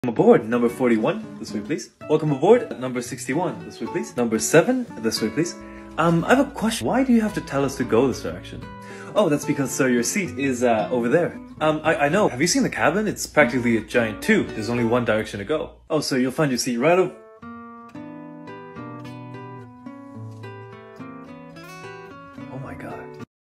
Welcome aboard, number 41, this way please. Welcome aboard, number 61, this way please. Number 7, this way please. I have a question. Why do you have to tell us to go this direction? Oh, that's because, sir, your seat is, over there. I know. Have you seen the cabin? It's practically a giant tube. There's only one direction to go. Oh, so you'll find your seat right over